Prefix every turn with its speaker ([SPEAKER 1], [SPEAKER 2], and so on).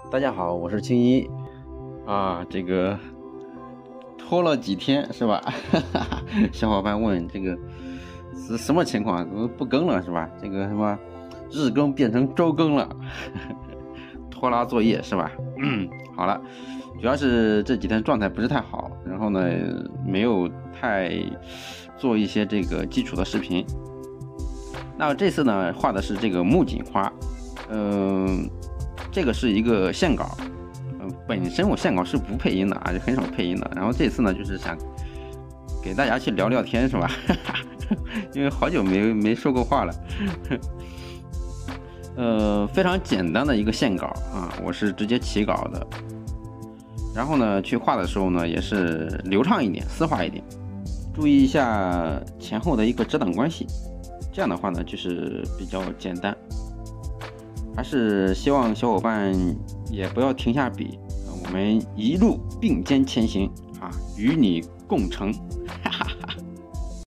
[SPEAKER 1] 大家好，我是青衣啊。这个拖了几天是吧？小伙伴问这个是什么情况？怎么不更了是吧？这个什么日更变成周更了，拖拉作业是吧？好了，主要是这几天状态不是太好，然后呢没有太做一些这个基础的视频。那这次呢画的是这个木槿花，这个是一个线稿，本身我线稿是不配音的啊，就很少配音的。然后这次呢，就是想给大家去聊聊天，是吧？因为好久没说过话了。非常简单的一个线稿啊，我是直接起稿的。然后呢，去画的时候呢，也是流畅一点，丝滑一点，注意一下前后的一个遮挡关系。这样的话呢，就是比较简单。还是希望小伙伴也不要停下笔，我们一路并肩前行啊，与你共成。